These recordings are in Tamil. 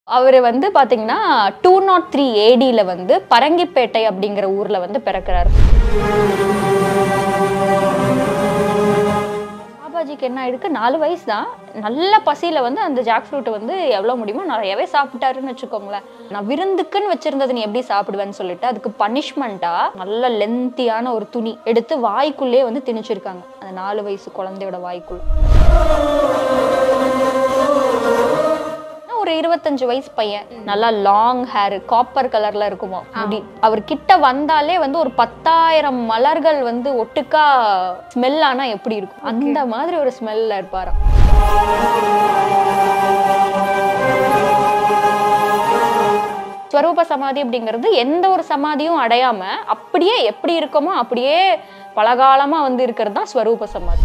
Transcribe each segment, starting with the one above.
அவர் வந்து பாத்தீங்கன்னா 203 ADல வந்து பரங்கிப்பேட்டை அப்படிங்கிற ஊர்ல வந்து பிறக்கிறாரு. பாபாஜிக்கு என்ன ஆயிருக்கு, 4 வயசு தான். நல்ல பசியில வந்து அந்த ஜாக் ஃப்ரூட் வந்து எவ்வளவு முடியுமோ நிறையவே சாப்பிட்டாருன்னு வச்சுக்கோங்களேன். நான் விருந்துக்குன்னு வச்சிருந்தது நீ எப்படி சாப்பிடுவேன்னு சொல்லிட்டு அதுக்கு பனிஷ்மெண்டா நல்ல லென்த்தியான ஒரு துணி எடுத்து வாய்க்குள்ளே வந்து திணிச்சிருக்காங்க, அந்த 4 வயசு குழந்தையோட வாய்க்குள்ள. ஒரு 25 வயசு பையன், நல்லா லாங் ஹேர், காப்பர் கலர்ல இருக்குமா முடி. அவர் கிட்ட வந்தாலே வந்து ஒரு 10,000 மலர்கள் வந்து ஒட்டுக்கா ஸ்மெல் ஆனா எப்படி இருக்கும், அந்த மாதிரி ஒரு ஸ்மெல்ல இருப்பாராம். ஸ்வரூப சமாதி அப்படிங்கிறது எந்த ஒரு சமாதியும் அடையாம அப்படியே எப்படி இருக்கோமோ அப்படியே பலகாலமா வந்து இருக்கிறது தான் ஸ்வரூப சமாதி.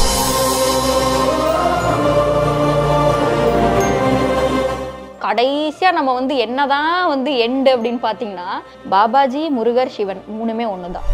கடைசியா நம்ம வந்து என்னதான் வந்து எண்டு அப்படின்னு பாத்தீங்கன்னா பாபாஜி, முருகர், சிவன் மூணுமே ஒண்ணுதான்.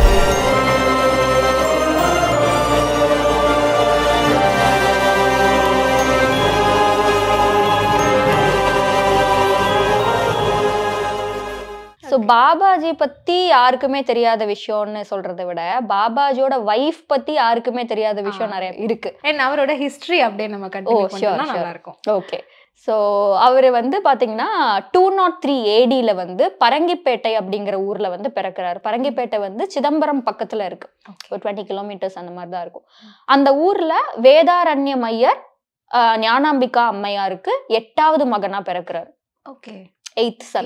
ஸோ பாபாஜி பத்தி யாருக்குமே தெரியாத விஷயம்னு சொல்றதை விட பாபாஜியோட வைஃப் பத்தி யாருக்குமே தெரியாத விஷயம் நிறைய இருக்கு. அவரோட ஹிஸ்டரி அப்படியே நம்ம கண்டினியூ பண்ணா நல்லா இருக்கும். ஓகே. ஸோ அவர் வந்து பாத்தீங்கன்னா 203 ADல வந்து பரங்கிப்பேட்டை அப்படிங்கிற ஊர்ல வந்து பிறக்கிறாரு. பரங்கிப்பேட்டை வந்து சிதம்பரம் பக்கத்துல இருக்கு, ஒரு 20 கிலோமீட்டர்ஸ் அந்த மாதிரி தான் இருக்கும். அந்த ஊர்ல வேதாரண்யம் ஐயர் ஞானாம்பிகா அம்மையாருக்கு 8வது மகனா பிறக்கிறாரு. Okay, 8th son.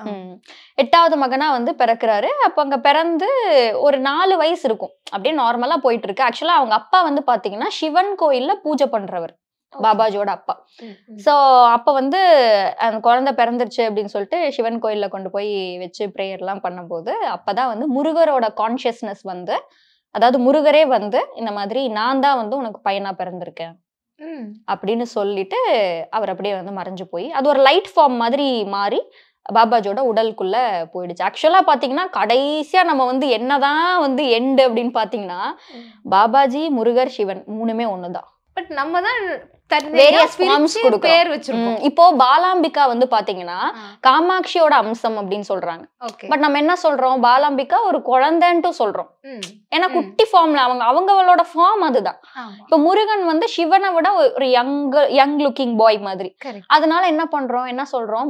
8வது மகனா வந்து பிறக்கிறாரு. அப்ப அங்க பிறந்து ஒரு 4 வயசு இருக்கும், அப்படியே நார்மலா போயிட்டு இருக்கு. ஆக்சுவலா அவங்க அப்பா வந்து பாத்தீங்கன்னா சிவன் கோயில்ல பூஜை பண்றவர், பாபாஜியோட அப்பா. சோ அப்ப வந்து அந்த குழந்தை பிறந்துருச்சு அப்படின்னு சொல்லிட்டு சிவன் கோயில்ல கொண்டு போய் வச்சு பிரேயர் எல்லாம் பண்ணும்போது அப்பதான் வந்து முருகரோட கான்சியஸ்னஸ் வந்து, அதாவது முருகரே வந்து இந்த மாதிரி நான் தான் வந்து உனக்கு பையனா பிறந்திருக்கேன் அப்படின்னு சொல்லிட்டு அவர் அப்படியே வந்து மறைஞ்சு போய் அது ஒரு லைட் ஃபார்ம் மாதிரி மாறி பாபாஜியோட உடலுக்குள்ள போயிடுச்சு. ஆக்சுவலா பாத்தீங்கன்னா கடைசியா நம்ம வந்து என்னதான் வந்து எண்டு அப்படின்னு பாத்தீங்கன்னா பாபாஜி, முருகர், சிவன் மூணுமே ஒண்ணுதான். பட் நம்ம தான் வேரியஸ் ஃபார்ம்ஸ் பேர் வச்சிருக்கோம். இப்போ பாலாம்பிகா வந்து பாத்தீங்கன்னா காமாட்சியோட அம்சம் அப்படின்னு சொல்றாங்க. பட் நம்ம என்ன சொல்றோம், பாலாம்பிகா ஒரு குழந்தைன்ட்டு சொல்றோம், ஏன்னா குட்டி ஃபார்ம்ல அவங்களோட ஃபார்ம் அதுதான். இப்ப முருகன் வந்து சிவனை விட ஒரு யங் லுக்கிங் பாய் மாதிரி, அதனால என்ன பண்றோம், என்ன சொல்றோம்,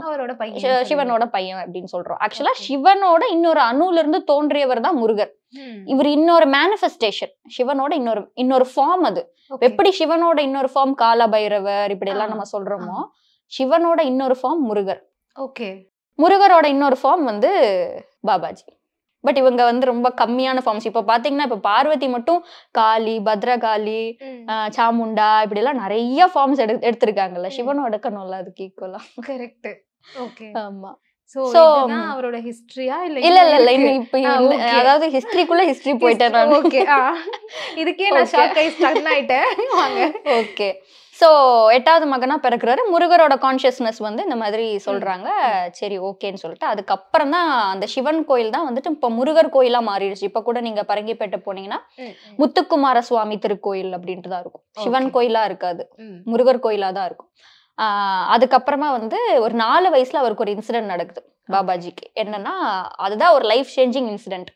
சிவனோட பையன் அப்படின்னு சொல்றோம். ஆக்சுவலா சிவனோட இன்னொரு அணுல இருந்து தோன்றியவர் தான் முருகர். இவர் இன்னொரு மேனிஃபெஸ்டேஷன், சிவனோட இன்னொரு ஃபார்ம். அது எப்படி சிவனோட இன்னொரு ஃபார்ம் கால பைரவர் இப்படி எல்லாம் நம்ம சொல்றோமோ, சிவனோட இன்னொரு ஃபார்ம் முருகர். ஓகே, முருகரோட இன்னொரு ஃபார்ம் வந்து பாபாஜி. பட் இவங்க வந்து ரொம்ப கம்மியான ஃபார்ம்ஸ். இப்ப பாத்தீங்கன்னா இப்ப பார்வதி மட்டும் காளி, பத்ரகாளி, சாமுண்டா இப்படி எல்லாம் நிறைய ஃபார்ம்ஸ் எடுத்திருக்காங்கல்ல. சிவனும் எடுக்கணும்ல அதுக்கு ஈக்குவலா. கரெக்ட். ஓகே, ஆமா. சோ அவரோட ஹிஸ்டரியா இல்ல இப்ப அதாவது ஹிஸ்டரிக்குள்ள ஹிஸ்டரி போயிட்டேன் நான். ஓகே, இதுக்கே நான் ஷாக் ஆகி ஸ்டன் ஆயிட்டேன். வாங்க. ஓகே. சோ 8வது மகனா பிறக்கிறாரு. முருகரோட கான்சியஸ்னஸ் வந்து இந்த மாதிரி சொல்றாங்க. சரி ஓகேன்னு சொல்லிட்டு அதுக்கப்புறம் தான் அந்த சிவன் கோயில் தான் வந்துட்டு இப்ப முருகர் கோயிலா மாறிடுச்சு. இப்ப கூட நீங்க பரங்கிப்பேட்டை போனீங்கன்னா முத்துக்குமார சுவாமி திருக்கோயில் அப்படின்ட்டு தான் இருக்கும். சிவன் கோயிலா இருக்காது, முருகர் கோயிலா தான் இருக்கும். அதுக்கப்புறமா வந்து ஒரு 4 வயசுல அவருக்கு ஒரு இன்சிடென்ட் நடக்குது பாபாஜிக்கு. என்னன்னா அதுதான் ஒரு லைஃப் சேஞ்சிங் இன்சிடென்ட்.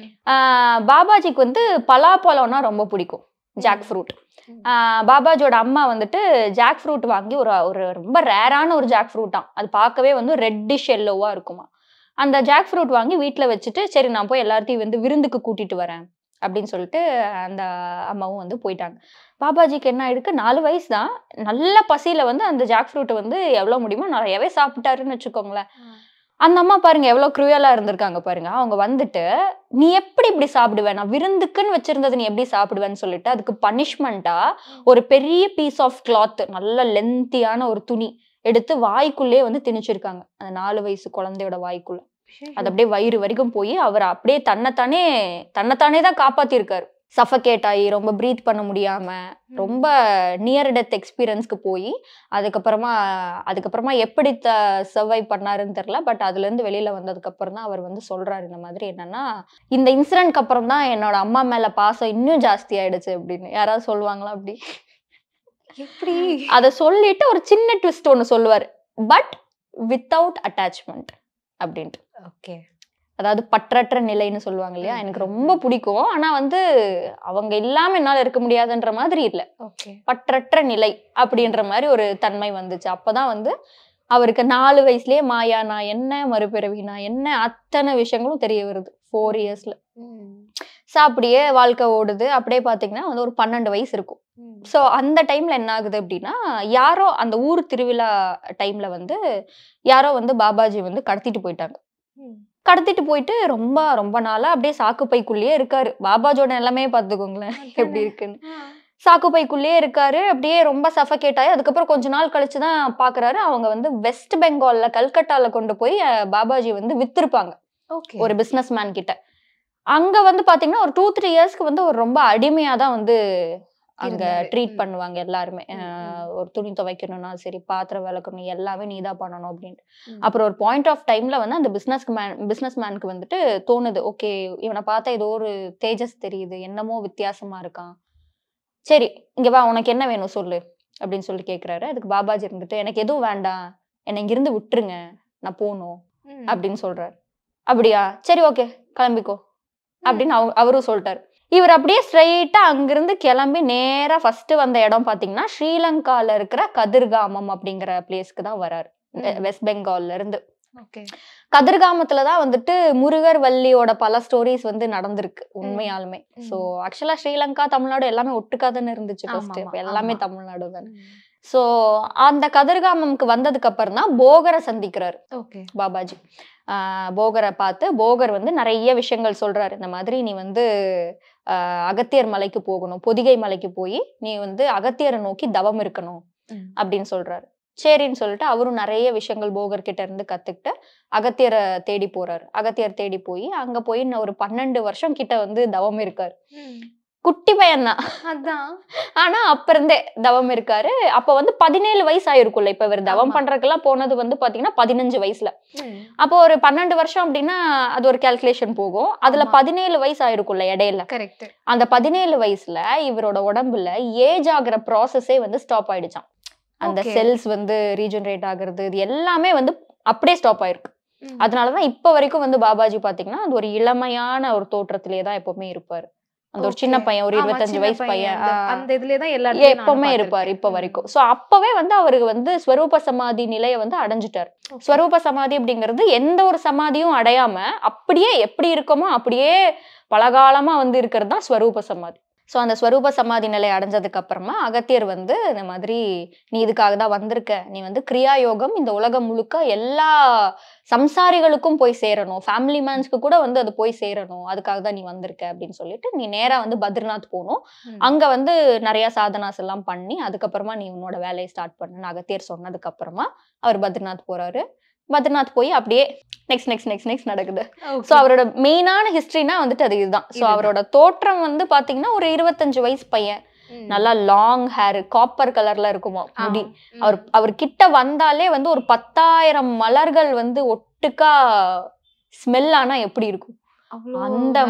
பாபாஜிக்கு வந்து பலாப்பழம்னா ரொம்ப பிடிக்கும், ஜாக் ஃப்ரூட். பாபாஜியோட அம்மா வந்துட்டு ஜாக் ஃப்ரூட் வாங்கி ஒரு ரொம்ப ரேரான ஒரு ஜாக் ஃப்ரூட்டாம், அது பார்க்கவே வந்து ரெட்டிஷ் எல்லோவா இருக்குமா. அந்த ஜாக் ஃப்ரூட் வாங்கி வீட்டுல வச்சுட்டு சரி நான் போய் எல்லாத்தையும் வந்து விருந்துக்கு கூட்டிட்டு வரேன் அப்படின்னு சொல்லிட்டு அந்த அம்மாவும் வந்து போயிட்டாங்க. பாபாஜிக்கு என்ன ஆயிருக்கு, 4 வயசு தான். நல்ல பசியில வந்து அந்த ஜாக் ஃப்ரூட் வந்து எவ்வளவு முடியுமோ நிறையவே சாப்பிட்டாருன்னு வச்சுக்கோங்களேன். அந்த அம்மா பாருங்க எவ்வளவு க்ரூயலா இருந்திருக்காங்க பாருங்க. அவங்க வந்துட்டு நீ எப்படி இப்படி சாப்பிடுவேன், நான் விருந்துக்குன்னு வச்சிருந்தது நீ எப்படி சாப்பிடுவேன்னு சொல்லிட்டு அதுக்கு பனிஷ்மெண்டா ஒரு பெரிய பீஸ் ஆஃப் கிளாத், நல்ல லென்த்தியான ஒரு துணி எடுத்து வாய்க்குள்ளே வந்து திணிச்சிருக்காங்க, அந்த 4 வயசு குழந்தையோட வாய்க்குள்ள. அது அப்படியே வயிறு வரைக்கும் போய் அவர் அப்படியே தன்னைத்தானே தான் காப்பாத்திருக்காரு. சஃபகேட் ஆகி ரொம்ப பிரீத் பண்ண முடியாம ரொம்ப நியர் டெத் எக்ஸ்பீரியன்ஸ்க்கு போய் அதுக்கப்புறமா எப்படி சர்வைவ் பண்ணாருன்னு தெரியல. பட் அதுல இருந்து வெளியில வந்ததுக்கு அப்புறம் தான் அவர் வந்து சொல்றாரு இந்த மாதிரி, என்னன்னா இந்த இன்சிடென்ட்க்கு அப்புறம் தான் என்னோட அம்மா மேல பாசம் இன்னும் ஜாஸ்தி ஆயிடுச்சு அப்படின்னு. யாராவது சொல்லுவாங்களா அப்படி? எப்படி? அத சொல்லிட்டு ஒரு சின்ன ட்விஸ்ட் ஒண்ணு சொல்லுவாரு. பட் வித்தவுட் அட்டாச்மெண்ட் அப்படின்ட்டு. ஓகே. அதாவது பற்றற்ற நிலைன்னு சொல்லுவாங்க இல்லையா, எனக்கு ரொம்ப பிடிக்கும். ஆனா வந்து அவங்க இல்லாம என்னால இருக்க முடியாதுன்ற மாதிரி இல்ல, பற்றற்ற நிலை அப்படின்ற மாதிரி ஒரு தன்மை வந்துச்சு. அப்பதான் வந்து அவருக்கு 4 வயசுலயே மாயா நான் என்ன, மறுபிறவி நான் என்ன, அத்தனை விஷயங்களும் தெரிய வருது 4 இயர்ஸ்ல. ஸோ அப்படியே வாழ்க்கை ஓடுது. அப்படியே பாத்தீங்கன்னா வந்து ஒரு 12 வயசு இருக்கும். ஸோ அந்த டைம்ல என்ன ஆகுது அப்படின்னா, யாரோ அந்த ஊர் திருவிழா டைம்ல வந்து யாரோ வந்து பாபாஜி வந்து கடத்திட்டு போயிட்டாங்க. கடத்திட்டு போயிட்டு ரொம்ப ரொம்ப நாளா அப்படியே சாக்கு பைக்குள்ளேயே இருக்காரு. பாபாஜோட எல்லாமே பாத்துக்கோங்களேன் எப்படி இருக்குன்னு. சாக்கு பைக்குள்ளேயே இருக்காரு. அப்படியே ரொம்ப சஃபகேட் ஆகி அதுக்கப்புறம் கொஞ்ச நாள் கழிச்சுதான் பாக்குறாரு, அவங்க வந்து வெஸ்ட் பெங்கால்ல கல்கட்டால கொண்டு போய் பாபாஜி வந்து வித்திருப்பாங்க ஒரு பிசினஸ் மேன் கிட்ட. அங்க வந்து பாத்தீங்கன்னா ஒரு 2-3 இயர்ஸ்க்கு வந்து ஒரு ரொம்ப அடிமையா தான் வந்து அங்க ட்ரீட் பண்ணுவாங்க எல்லாருமே. ஒரு துணி துவைக்கணும்னா சரி, பாத்திரம் விளக்கணும், எல்லாமே நீதான் பண்ணணும் அப்படின்ட்டு. அப்புறம் ஒரு பாயிண்ட் ஆஃப் டைம்ல வந்து அந்த பிசினஸ் மேனுக்கு வந்துட்டு தோணுது, ஓகே இவனை பார்த்தா ஏதோ ஒரு தேஜஸ் தெரியுது, என்னமோ வித்தியாசமா இருக்கான், சரி இங்க வா உனக்கு என்ன வேணும் சொல்லு அப்படின்னு சொல்லி கேக்குறாரு. அதுக்கு பாபாஜி இருந்துட்டு எனக்கு எதுவும் வேண்டாம், என்னை இங்கிருந்து விட்டுருங்க, நான் போகணும் அப்படின்னு சொல்றாரு. அப்படியா, சரி ஓகே கிளம்பிக்கோ அப்படின்னு அவரும் சொல்லிட்டாரு. இவர் அப்படியே ஸ்ட்ரைட்டா அங்கிருந்து கிளம்பி நேரா ஃபர்ஸ்ட் வந்த இடம் பாத்தீங்கன்னா ஸ்ரீலங்கால இருக்கிற கதிர்காமம் அப்படிங்கிற பிளேஸ்க்கு தான் வராரு. வெஸ்ட் பெங்கால்ல இருந்து. கதிர்காமத்துலதான் வந்துட்டு முருகர் வள்ளியோட பல ஸ்டோரிஸ் வந்து நடந்திருக்கு உண்மையாலுமே. சோ ஆக்சுவலா ஸ்ரீலங்கா தமிழ்நாடு எல்லாமே ஒட்டுக்காதானே இருந்துச்சு ஃபர்ஸ்ட், எல்லாமே தமிழ்நாடு தானே. சோ அந்த கதிர்காமம்க்கு வந்ததுக்கு அப்புறம் தான் போகரை சந்திக்கிறாரு பாபாஜி. போகரை பார்த்து போகர் வந்து நிறைய விஷயங்கள் சொல்றாரு. இந்த மாதிரி நீ வந்து அகத்தியர் மலைக்கு போகணும், பொதிகை மலைக்கு போய் நீ வந்து அகத்தியரை நோக்கி தவம் இருக்கணும் அப்படின்னு சொல்றாரு. சரின்னு சொல்லிட்டு அவரும் நிறைய விஷயங்கள் போகர் கிட்ட இருந்து கத்துக்கிட்டு அகத்தியரை தேடி போறாரு. அகத்தியர் தேடி போய் அங்க போய் ஒரு 12 வருஷம் கிட்ட வந்து தவம் இருக்காரு. குட்டி பையன் தான் அதான், ஆனா அப்ப இருந்தே தவம் இருக்காரு. அப்ப வந்து 17 வயசு ஆயிருக்கும்ல. இப்ப இவர் தவம் பண்றதுக்கெல்லாம் போனது வந்து பாத்தீங்கன்னா 15 வயசுல. அப்போ ஒரு 12 வருஷம் அப்படின்னா அது ஒரு கால்குலேஷன் போகும். அதுல 17 வயசு ஆயிருக்கும்ல இடையில. அந்த 17 வயசுல இவரோட உடம்புல ஏஜ் ஆகுற ப்ராசஸே வந்து ஸ்டாப் ஆயிடுச்சான். அந்த செல்ஸ் வந்து ரீஜெனரேட் ஆகுறது இது எல்லாமே வந்து அப்படியே ஸ்டாப் ஆயிருக்கு. அதனாலதான் இப்ப வரைக்கும் வந்து பாபாஜி பாத்தீங்கன்னா அது ஒரு இளமையான ஒரு தோற்றத்திலேதான் எப்பவுமே இருப்பாரு. அந்த ஒரு சின்ன பையன், ஒரு 25 வயசு பையன் அந்த இதுலதான் எப்பவுமே இருப்பாரு இப்ப வரைக்கும். சோ அப்பவே வந்து அவருக்கு வந்து ஸ்வரூப சமாதி நிலையை வந்து அடைஞ்சிட்டாரு. ஸ்வரூப சமாதி அப்படிங்கிறது எந்த ஒரு சமாதியும் அடையாம அப்படியே எப்படி இருக்கோமோ அப்படியே பலகாலமா வந்து இருக்கிறது தான் ஸ்வரூப சமாதி. ஸோ அந்த ஸ்வரூப சமாதி நிலை அடைஞ்சதுக்கு அப்புறமா அகத்தியர் வந்து இந்த மாதிரி நீ இதுக்காக தான் வந்திருக்க, நீ வந்து கிரியா யோகம் இந்த உலகம் முழுக்க எல்லா சம்சாரிகளுக்கும் போய் சேரணும், ஃபேமிலி மேன்ஸ்க்கு கூட வந்து அது போய் சேரணும், அதுக்காக தான் நீ வந்திருக்க அப்படின்னு சொல்லிட்டு நீ நேரா வந்து பத்ரிநாத் போகணும். அங்க வந்து நிறைய சாதனாஸ் எல்லாம் பண்ணி அதுக்கப்புறமா நீ உன்னோட வேலையை ஸ்டார்ட் பண்ணு அகத்தியர் சொன்னதுக்கு அப்புறமா அவர் பத்ரிநாத் போறாரு. பத்ரிநாத் போய் அப்படியே நெக்ஸ்ட் நடக்குது. சோ அவரோட மெயினான ஹிஸ்டரினா வந்துட்டு அது இதுதான். சோ அவரோட தோற்றம் வந்து பாத்தீங்கன்னா ஒரு 25 வயசு பையன், நல்லா லாங் ஹேர், காப்பர் கலர்ல இருக்குமா முடி. அவர் கிட்ட வந்தாலே வந்து ஒரு 10,000 மலர்கள் வந்து ஒட்டுக்கா ஸ்மெல் ஆனா எப்படி இருக்கும் அந்த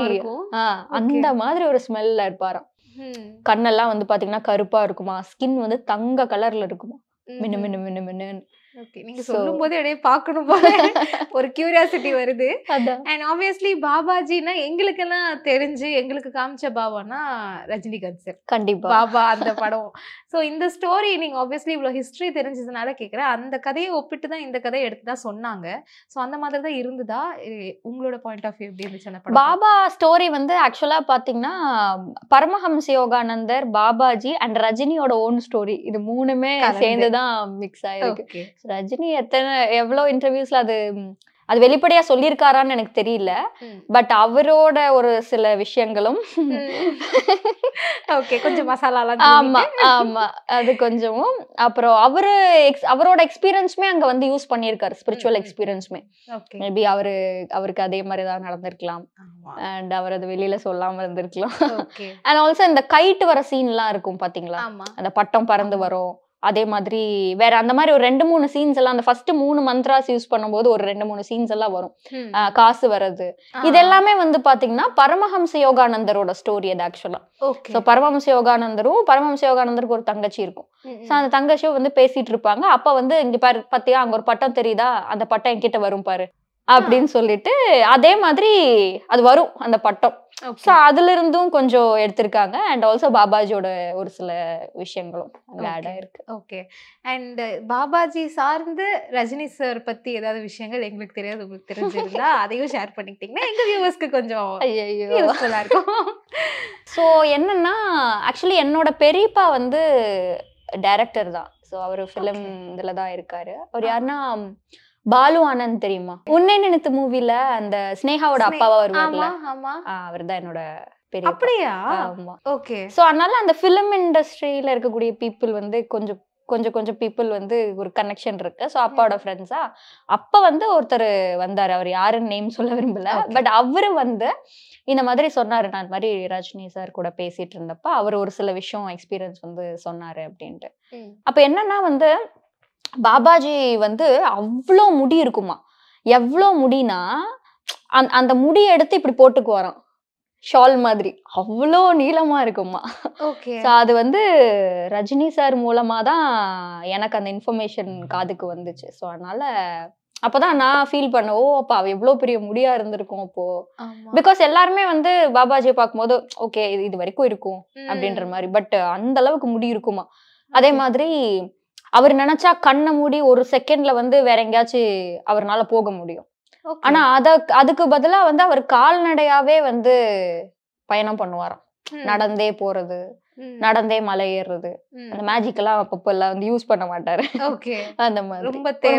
மாதிரி ஒரு ஸ்மெல்ல இருப்பாராம். கண்ணெல்லாம் வந்து பாத்தீங்கன்னா கருப்பா இருக்குமா, ஸ்கின் வந்து தங்க கலர்ல இருக்குமா, மினு மினு மினு மினுன்னு. நீங்க சொல்லும் போது அப்படியே பார்க்கணும் போல ஒரு கியூரியாசிட்டி வருது. அண்ட் ஆப்வியஸ்லி பாபாஜினா எங்களுக்கெல்லாம் தெரிஞ்சு எங்களுக்கு காமிச்ச பாபானா ரஜினிகாந்த் சார். கண்டிப்பா பாபா அந்த படம். ஸோ இந்த ஸ்டோரி நீங்க ஆப்வியஸ்லி இவ்வளோ ஹிஸ்டரி தெரிஞ்சதுனால கேட்குறேன். அந்த கதையை ஒப்பிட்டு தான் இந்த கதையை எடுத்து தான் சொன்னாங்க. ஸோ அந்த மாதிரி தான் இருந்ததா? உங்களோட பாயிண்ட் ஆஃப் வியூ எப்படி இருந்துச்சு அந்த படம்? பாபா ஸ்டோரி வந்து ஆக்சுவலா பாத்தீங்கன்னா பரமஹம்ச யோகானந்தர், பாபாஜி அண்ட் ரஜினியோட ஓன் ஸ்டோரி, இது மூணுமே சேர்ந்துதான் மிக்ஸ் ஆயிருக்கு. ரஜினி எவ்வளவு இன்டர்வியூஸ்ல அது வெளிப்படையா சொல்லியிருக்காரான்னு எனக்கு தெரியல. பட் அவரோட ஒரு சில விஷயங்களும் கொஞ்சம் மசாலா. ஆமா அது கொஞ்சமும். அப்புறம் அவரோட எக்ஸ்பீரியன்ஸுமே அங்க வந்து யூஸ் பண்ணியிருக்காரு, ஸ்பிரிச்சுவல் எக்ஸ்பீரியன்ஸுமே. மேபி அவருக்கு அதே மாதிரி தான் நடந்திருக்கலாம். அண்ட் அவர் அது வெளியில சொல்லாம இருந்திருக்கலாம். அண்ட் ஆல்சோ இந்த கைட்டு வர சீன் எல்லாம் இருக்கும் பாத்தீங்களா, அந்த பட்டம் பறந்து வரும், அதே மாதிரி வேற அந்த மாதிரி ஒரு 2-3 சீன்ஸ் எல்லாம் அந்த ஃபர்ஸ்ட் 3 மந்த்ராஸ் யூஸ் பண்ணும்போது ஒரு 2-3 சீன்ஸ் எல்லாம் வரும். காசு வர்றது இது எல்லாமே வந்து பாத்தீங்கன்னா பரமஹம்ச யோகானந்தரோட ஸ்டோரி அது ஆக்சுவலா. சோ பரமஹம்ச யோகானந்தருக்கு ஒரு தங்கச்சி இருக்கும். சோ அந்த தங்கச்சியும் வந்து பேசிட்டு இருப்பாங்க. அப்ப வந்து இங்க பாரு பாத்தியா அங்க ஒரு பட்டம் தெரியுதா, அந்த பட்டம் என்கிட்ட வரும் பாரு அப்படின்னு சொல்லிட்டு அதே மாதிரி அது வரும் அந்த பட்டம். சோ அதுல இருந்தும் கொஞ்சம் எடுத்திருக்காங்க. அண்ட் ஆல்சோ பாபாஜியோட ஒரு சில விஷயங்களும் அங்க ஆட் ஆயிருக்கு. ஓகே. அண்ட் பாபாஜி சார்ந்து ரஜினி சார் பத்தி ஏதாவது விஷயங்கள் எங்களுக்கு தெரியாது உங்களுக்கு தெரிஞ்சிருந்தா அதையும் ஷேர் பண்ணிக்கிட்டீங்கன்னா எங்க வியூவர்ஸ்க்கு கொஞ்சம் யூஸ்ஃபுல்லா இருக்கும். சோ என்னன்னா ஆக்சுவலி என்னோட பெரியப்பா வந்து டைரக்டர் தான். சோ அவரு ஃபிலிம் இதுல தான் இருக்காரு. அவர் யாருன்னா பாலு ஆனந்த் தெரியுமா? உன்னை நினைத்து மூவில அந்த ஸ்னேகாவோட அப்பாவா வருவார்ல, அவர்தான் என்னோட பெரியப்பா. அப்படியா? ஆமா. ஓகே. சோ அதனால அந்த ஃபிலிம் இண்டஸ்ட்ரியில இருக்கக்கூடிய பீப்புள் வந்து கொஞ்சம் பீப்புள் வந்து ஒரு கனெக்ஷன் இருக்கு. சோ அப்பாவோட ஃப்ரெண்ட்ஸா அப்ப வந்து ஒருத்தர் வந்தாரு. அவர் யாருன்னு நேம் சொல்ல விரும்பல. பட் அவரு வந்து இந்த மாதிரி சொன்னாரு. நான் இந்த மாதிரி ரஜினி சார் கூட பேசிட்டு இருந்தப்ப அவர் ஒரு சில விஷயம் எக்ஸ்பீரியன்ஸ் வந்து சொன்னாரு அப்படின்ட்டு. அப்ப என்னன்னா வந்து பாபாஜி வந்து அவ்வளோ முடி இருக்குமா. எவ்வளோ முடினா அந்த முடி எடுத்து இப்படி போட்டுக்குவாராம் ஷால் மாதிரி. அவ்வளோ நீளமா இருக்குமா. அது வந்து ரஜினி சார் மூலமா தான் எனக்கு அந்த இன்ஃபர்மேஷன் காதுக்கு வந்துச்சு. ஸோ அதனால அப்பதான் நான் ஃபீல் பண்ண அப்ப அவ எவ்வளவு பெரிய முடியா இருந்திருக்கும் அப்போ. பிகாஸ் எல்லாருமே வந்து பாபாஜியை பார்க்கும்போது ஓகே இது வரைக்கும் இருக்கும் அப்படின்ற மாதிரி. பட் அந்த அளவுக்கு முடி இருக்குமா. அதே மாதிரி அவர் நினைச்சா கண்ணை மூடி ஒரு செகண்ட்ல வந்து வேற எங்கேயாச்சும் அவர்னால போக முடியும். ஆனா அதுக்கு பதிலா வந்து அவர் கால்நடையாவே வந்து பயணம் பண்ணுவாராம். நடந்தே போறது, நடந்தே மலை ஏறுறது, அந்த மேஜிக் எல்லாம் அப்பப்ப எல்லாம் வந்து யூஸ் பண்ண மாட்டாரு. அந்த மாதிரி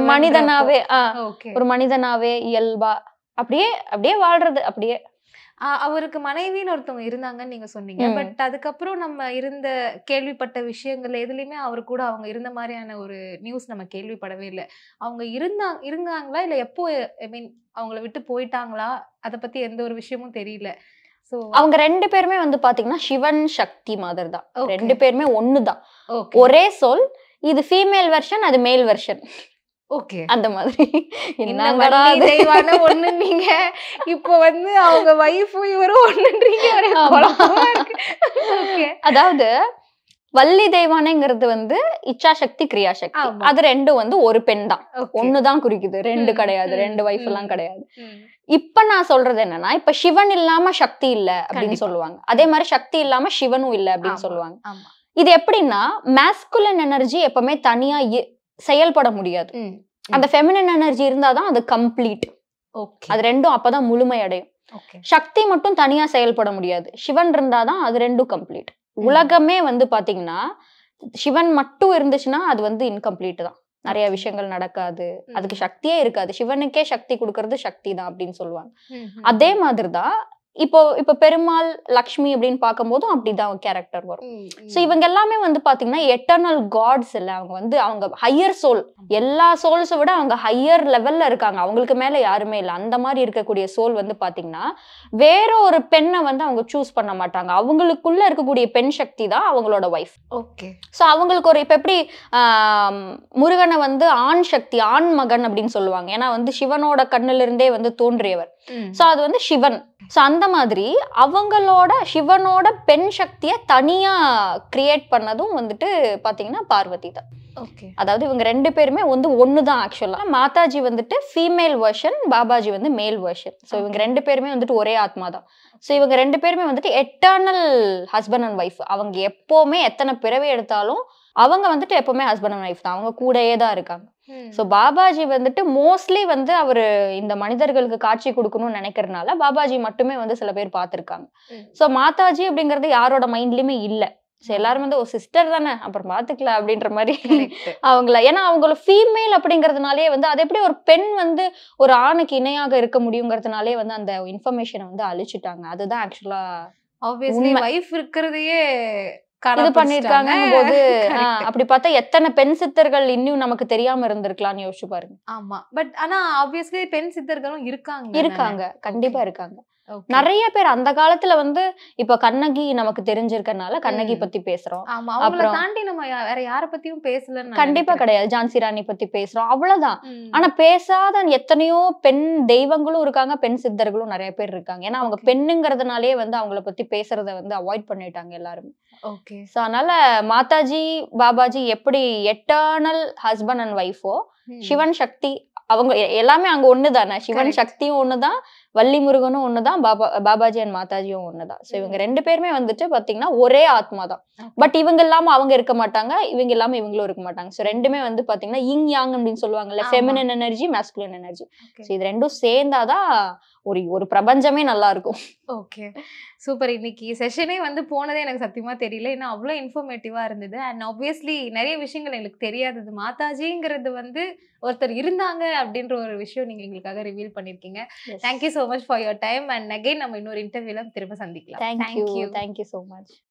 ஒரு மனிதனாவே இயல்பா அப்படியே வாழ்றது. அப்படியே அவருக்கு மனைவின்னு ஒருத்தவங்க இருந்தாங்கன்னு நீங்க சொன்னீங்க. பட் அதுக்கப்புறம் நம்ம கேள்விப்பட்ட விஷயங்கள் எதுலயுமே அவரு கூட அவங்க இருந்த மாதிரியான ஒரு நியூஸ் நம்ம கேள்விப்படவே இல்லை. அவங்க இருந்தாங்களா இல்ல எப்போ ஐ மீன் அவங்கள விட்டு போயிட்டாங்களா அத பத்தி எந்த ஒரு விஷயமும் தெரியல. அவங்க 2 பேருமே வந்து பாத்தீங்கன்னா சிவன் சக்தி மாதிரி தான். 2 பேருமே ஒண்ணுதான். ஒரே சொல். இது ஃபீமேல் வெர்ஷன், அது மேல் வெர்ஷன். ஓகே. அந்த மாதிரி என்னங்கடா தெய்வான ஒண்ணு நீங்க இப்போ வந்து அவங்க வைஃபும் இவரும் ஒண்ணுன்றீங்க. அதாவது வள்ளி தெய்வானைங்கிறது வந்து இச்சா சக்தி கிரியா சக்தி. அது ரெண்டும் வந்து ஒரு பெண் தான். ஒண்ணுதான் குறிக்குது. 2 கிடையாது. 2 வைஃப் எல்லாம் கிடையாது. இப்ப நான் சொல்றது என்னன்னா இப்ப சிவன் இல்லாம சக்தி இல்ல அப்படின்னு சொல்லுவாங்க. அதே மாதிரி சக்தி இல்லாம சிவனும் இல்ல அப்படின்னு சொல்லுவாங்க. இது எப்படின்னா மாஸ்குலின் எனர்ஜி எப்பவுமே தனியா செயல்பட முடியாது. அந்த ஃபெமினின் எனர்ஜி இருந்தாதான் அது கம்ப்ளீட். அது ரெண்டும் அப்பதான் முழுமை அடையும். சக்தி மட்டும் தனியா செயல்பட முடியாது. சிவன் இருந்தாதான் அது ரெண்டும் கம்ப்ளீட். உலகமே வந்து பாத்தீங்கன்னா சிவன் மட்டும் இருந்துச்சுன்னா அது வந்து இன்கம்ப்ளீட் தான். நிறைய விஷயங்கள் நடக்காது. அதுக்கு சக்தியே இருக்காது. சிவனுக்கே சக்தி கொடுக்கறது சக்தி தான் அப்படின்னு சொல்லுவாங்க. அதே மாதிரிதான் இப்போ பெருமாள் லக்ஷ்மி அப்படின்னு பார்க்கும்போதும் அப்படிதான் கேரக்டர் வரும். சோ இவங்க எல்லாமே வந்து பாத்தீங்கன்னா எட்டர்னல் காட்ஸ் இல்ல. அவங்க ஹையர் சோல். எல்லா சோல்ஸை விட அவங்க ஹையர் லெவல்ல இருக்காங்க. அவங்களுக்கு மேல யாருமே இல்லை. அந்த மாதிரி இருக்கக்கூடிய சோல் வந்து பாத்தீங்கன்னா வேற ஒரு பெண்ணை வந்து அவங்க சூஸ் பண்ண மாட்டாங்க. அவங்களுக்குள்ள இருக்கக்கூடிய பெண் சக்தி தான் அவங்களோட வைஃப். சோ அவங்களுக்கு ஒரு இப்ப எப்படி முருகனை வந்து ஆண் சக்தி, ஆண் மகன் அப்படின்னு சொல்லுவாங்க. ஏன்னா வந்து சிவனோட கண்ணுல இருந்தே வந்து தோன்றியவர். சோ அது வந்து சிவன். சோ அந்த மாதிரி அவங்களோட சிவனோட பெண் சக்தியை தனியா கிரியேட் பண்ணதும் வந்துட்டு பாத்தீங்கன்னா பார்வதி தான். அதாவது இவங்க 2 பேருமே வந்து ஒண்ணுதான் ஆக்சுவலா. மாதாஜி வந்துட்டு ஃபீமேல் வெர்ஷன், பாபாஜி வந்து மேல் வெர்ஷன். சோ இவங்க 2 பேருமே வந்துட்டு ஒரே ஆத்மா தான். சோ இவங்க 2 பேருமே வந்துட்டு எட்டர்னல் ஹஸ்பண்ட் அண்ட் ஒய்ஃப். அவங்க எப்பவுமே எத்தனை பிறவி எடுத்தாலும் அவங்க வந்துட்டு எப்பவுமே ஹஸ்பண்ட் அண்ட் ஒய்ஃப் தான். அவங்க கூடயே தான் இருக்காங்க. சோ பாபாஜி வந்துட்டு மோஸ்ட்லி வந்து அவரு இந்த மனிதர்களுக்கு காட்சி கொடுக்கணும்னு நினைக்கிறதுனால பாபாஜி மட்டுமே வந்து சில பேர் பார்த்திருக்காங்க. சோ மாதாஜி அப்படிங்கறது யாரோட மைண்ட்லயுமே இல்ல. எல்லாரும் வந்து ஒரு சிஸ்டர் தானே அப்புறம் பாத்துக்கலாம் அப்படின்ற மாதிரி அவங்கள. ஏன்னா அவங்கள ஃபீமேல் அப்படிங்கறதுனாலே வந்து அது எப்படி ஒரு பெண் வந்து ஒரு ஆணுக்கு இணையாக இருக்க முடியுங்கிறதுனாலே வந்து அந்த இன்ஃபர்மேஷனை வந்து அழிச்சுட்டாங்க. அதுதான் ஆக்சுவலா ஆப்வியஸ்லி வைஃப் இருக்கிறதையே இது பண்ணிருக்காங்க போது அப்படி பார்த்தா எத்தனை பெண் சித்தர்கள் இன்னும் நமக்கு தெரியாம இருந்திருக்கலாம்னு யோசிச்சு பாருங்க. ஆமா. பட் ஆனா ஆப்வியஸ்லி பெண் சித்தர்களும் இருக்காங்க. கண்டிப்பா இருக்காங்க. நிறைய பேர் அந்த காலத்துல வந்து இப்ப கண்ணகி நமக்கு தெரிஞ்சிருக்கனால கண்ணகி பத்தி பேசுறோம். அப்புறம் தாண்டி நம்ம வேற யார பத்தியும் பேசலன்னு கண்டிப்பா கிடையாது. ஜான்சி ராணி பத்தி பேசுறோம், அவ்வளவுதான். ஆனா பேசாத எத்தனையோ பெண் தெய்வங்களும் இருக்காங்க, பெண் சித்தர்களும் நிறைய பேர் இருக்காங்க. ஏன்னா அவங்க பெண்ணுங்கிறதுனாலே வந்து அவங்கள பத்தி பேசுறத வந்து அவாய்ட் பண்ணிட்டாங்க எல்லாருமே. சோ அதனால மாதாஜி பாபாஜி எப்படி எட்டர்னல் ஹஸ்பண்ட் அண்ட் ஒய்ஃபோ, சிவன் சக்தி அவங்க எல்லாமே அங்க ஒண்ணுதானே. சிவன் சக்தியும் ஒண்ணுதான், வள்ளி முருகனும் ஒண்ணுதான், பாபாஜி அண்ட் மாதாஜியும் ஒண்ணுதான். சோ இவங்க 2 பேருமே வந்துட்டு பாத்தீங்கன்னா ஒரே ஆத்மா தான். பட் இவங்க இல்லாம அவங்க இருக்க மாட்டாங்க, இவங்க இல்லாம இவங்களும் இருக்க மாட்டாங்க. சோ 2மே வந்து பாத்தீங்கன்னா யிங் யாங் அப்படின்னு சொல்லுவாங்கல்ல, feminine energy, masculine energy. So இது 2ம் சேர்ந்தாதான் ஒரு பிரபஞ்சமே நல்லா இருக்கும். Okay, super. இன்னைக்கு செஷனே வந்து போனதே எனக்கு சத்தியமா தெரியல. ஏன்னா அவ்வளோ இன்ஃபர்மேட்டிவா இருந்தது. அண்ட் ஆப்வியஸ்லி நிறைய விஷயங்கள் எனக்கு தெரியாதது. மாதாஜிங்கிறது வந்து ஒருத்தர் இருந்தாங்க அப்படின்ற ஒரு விஷயம் நீங்க எங்களுக்காக ரிவீல் பண்ணிருக்கீங்க. Thank you so much for your time. And again நம்ம இன்னொரு இன்டர்வியூல திரும்ப சந்திக்கலாம். Thank you so much.